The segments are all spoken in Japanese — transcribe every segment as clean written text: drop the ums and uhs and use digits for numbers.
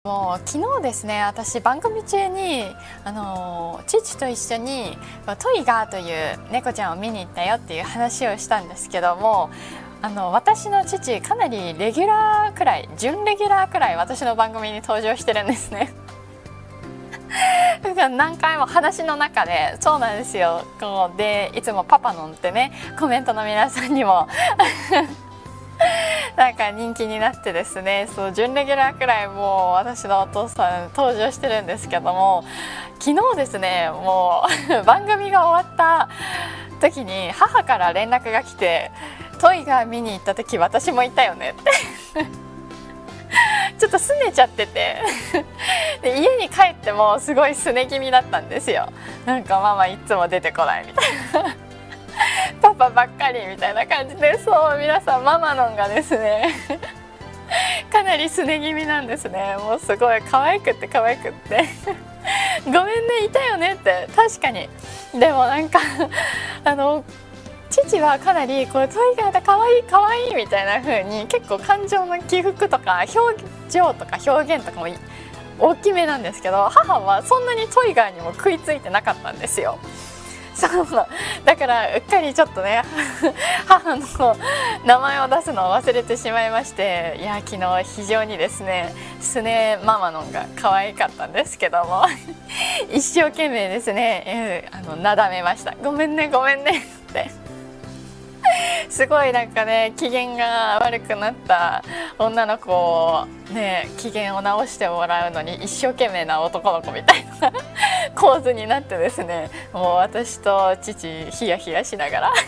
もう昨日ですね、私番組中に父と一緒にトイガーという猫ちゃんを見に行ったよっていう話をしたんですけども、私の父かなりレギュラーくらい、準レギュラーくらい私の番組に登場してるんですね。だから何回も話の中で、そうなんですよ、こうでいつもパパのんってね、コメントの皆さんにもなんか人気になってですね、そう準レギュラーくらいもう私のお父さん登場してるんですけども、昨日ですね、もう番組が終わった時に母から連絡が来て、トイが見に行った時私もいたよねってちょっと拗ねちゃっててで家に帰ってもすごい拗ね気味だったんですよ。なんかママいつも出てこないみたいなパパばっかりみたいな感じで、そう皆さんママのんがですねかなり拗ね気味なんですね。もうすごい可愛くって可愛くってごめんね、いたよねって。確かに。でもなんか父はかなりこうトイガーだ可愛い可愛いみたいな風に結構感情の起伏とか表情とか表現とかも大きめなんですけど、母はそんなにトイガーにも食いついてなかったんですよ。そうだからうっかりちょっとね母の名前を出すのを忘れてしまいまして、いや昨日非常にですねスネママのんが可愛かったんですけども一生懸命ですね、なだめました。ごめんねごめんねってすごいなんかね、機嫌が悪くなった女の子をね、機嫌を直してもらうのに一生懸命な男の子みたいな構図になってですね、もう私と父ヒヤヒヤしながら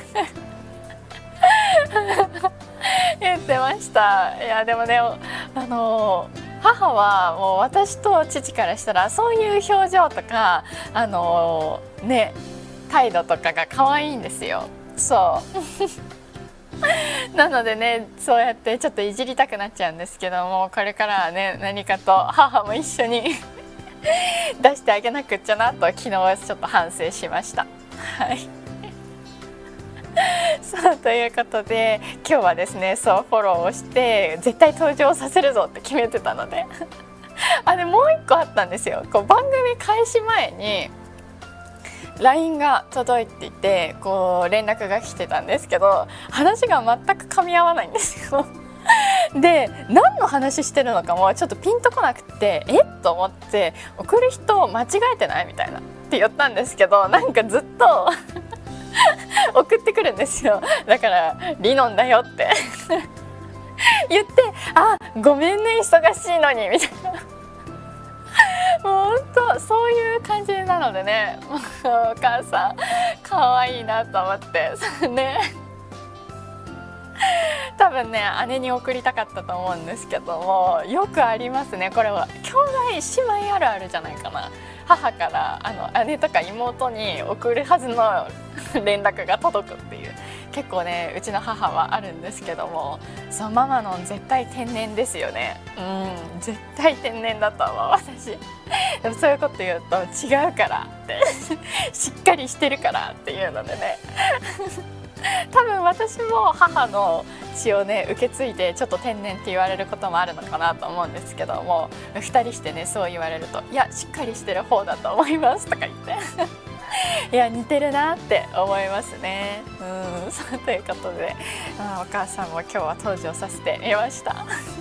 言ってました。いやでもね、母はもう私と父からしたらそういう表情とかね、態度とかが可愛いんですよ。そうなのでね、そうやってちょっといじりたくなっちゃうんですけども、これからはね、何かと母も一緒に出してあげなくっちゃなと昨日ちょっと反省しました。はいそうということで、今日はですね、そうフォローをして絶対登場させるぞって決めてたのででもう一個あったんですよ。こう番組開始前にLINE が届いていて、こう連絡が来てたんですけど、話が全く噛み合わないんですよで、何の話してるのかもちょっとピンとこなくて、と思って、送る人間違えてないみたいなって言ったんですけど、なんかずっと送ってくるんですよ。だからリノンだよって言って、ごめんね忙しいのにみたいなもう本当そういう感じなのでね、お母さん可愛いなと思ってね多分ね姉に送りたかったと思うんですけども、よくありますね。これは兄弟姉妹あるあるじゃないかな。母から姉とか妹に送るはずの連絡が届くっていう、結構ねうちの母はあるんですけども、そうママの絶対天然ですよね。絶対天然だと思う私。でもそういうこと言うと違うからってしっかりしてるからっていうのでね多分私も母の血をね受け継いでちょっと天然って言われることもあるのかなと思うんですけども、2人してねそう言われると、いやしっかりしてる方だと思いますとか言っていや似てるなって思いますね。そうということで、お母さんも今日は登場させてみました